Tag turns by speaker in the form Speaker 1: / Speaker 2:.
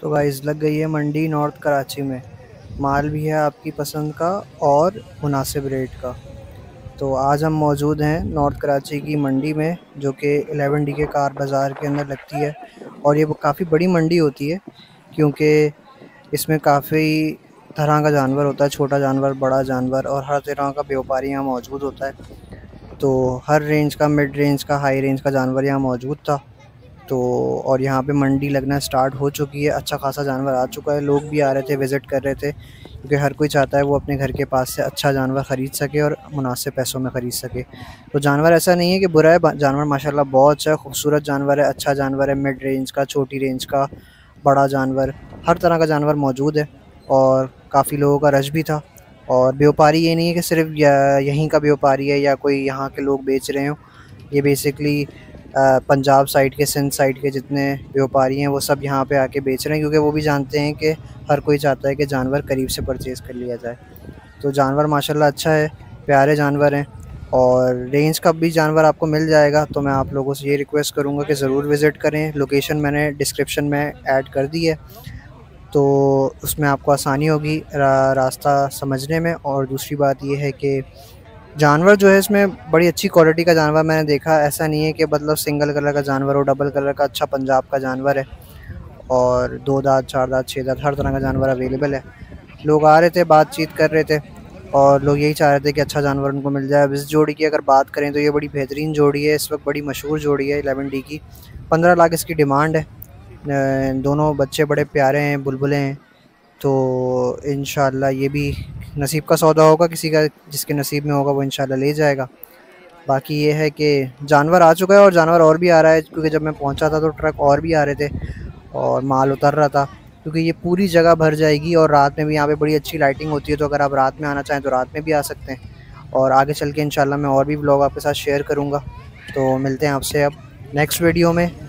Speaker 1: तो गाइस लग गई है मंडी नॉर्थ कराची में। माल भी है आपकी पसंद का और मुनासिब रेट का। तो आज हम मौजूद हैं नॉर्थ कराची की मंडी में, जो कि 11 डी के कार बाज़ार के अंदर लगती है। और ये काफ़ी बड़ी मंडी होती है, क्योंकि इसमें काफ़ी तरह का जानवर होता है, छोटा जानवर, बड़ा जानवर, और हर तरह का व्यापारी यहाँ मौजूद होता है। तो हर रेंज का, मिड रेंज का, हाई रेंज का जानवर यहाँ मौजूद था। तो और यहाँ पे मंडी लगना स्टार्ट हो चुकी है, अच्छा खासा जानवर आ चुका है। लोग भी आ रहे थे, विज़िट कर रहे थे, क्योंकि हर कोई चाहता है वो अपने घर के पास से अच्छा जानवर ख़रीद सके और मुनासिब पैसों में ख़रीद सके। तो जानवर ऐसा नहीं है कि बुरा है, जानवर माशाल्लाह बहुत अच्छा है, खूबसूरत जानवर है, अच्छा जानवर है। मिड रेंज का, छोटी रेंज का, बड़ा जानवर, हर तरह का जानवर मौजूद है। और काफ़ी लोगों का रश भी था। और व्यापारी ये नहीं है कि सिर्फ यहीं का व्यापारी है या कोई यहाँ के लोग बेच रहे हों। ये बेसिकली पंजाब साइड के, सिंध साइड के जितने व्यापारी हैं वो सब यहाँ पे आके बेच रहे हैं, क्योंकि वो भी जानते हैं कि हर कोई चाहता है कि जानवर करीब से परचेज़ कर लिया जाए। तो जानवर माशाल्लाह अच्छा है, प्यारे जानवर हैं, और रेंज का भी जानवर आपको मिल जाएगा। तो मैं आप लोगों से ये रिक्वेस्ट करूँगा कि ज़रूर विज़िट करें। लोकेशन मैंने डिस्क्रिप्शन में ऐड कर दी है, तो उसमें आपको आसानी होगी रास्ता समझने में। और दूसरी बात ये है कि जानवर जो है इसमें बड़ी अच्छी क्वालिटी का जानवर मैंने देखा। ऐसा नहीं है कि मतलब सिंगल कलर का जानवर हो, डबल कलर का अच्छा पंजाब का जानवर है। और 2 दाँत, 4 दाँत, 6 दाँत, हर तरह का जानवर अवेलेबल है। लोग आ रहे थे, बातचीत कर रहे थे, और लोग यही चाह रहे थे कि अच्छा जानवर उनको मिल जाए। अब इस जोड़ी की अगर बात करें तो ये बड़ी बेहतरीन जोड़ी है, इस वक्त बड़ी मशहूर जोड़ी है 11 डी की। 15 लाख इसकी डिमांड है। दोनों बच्चे बड़े प्यारे हैं, बुलबुलें हैं। तो इंशाल्लाह ये भी नसीब का सौदा होगा, किसी का जिसके नसीब में होगा वो इंशाल्लाह ले जाएगा। बाकी ये है कि जानवर आ चुका है, और जानवर और भी आ रहा है, क्योंकि जब मैं पहुंचा था तो ट्रक और भी आ रहे थे और माल उतर रहा था, क्योंकि ये पूरी जगह भर जाएगी। और रात में भी यहाँ पे बड़ी अच्छी लाइटिंग होती है, तो अगर आप रात में आना चाहें तो रात में भी आ सकते हैं। और आगे चल के इंशाल्लाह मैं और भी ब्लॉग आपके साथ शेयर करूँगा। तो मिलते हैं आपसे अब नेक्स्ट वीडियो में।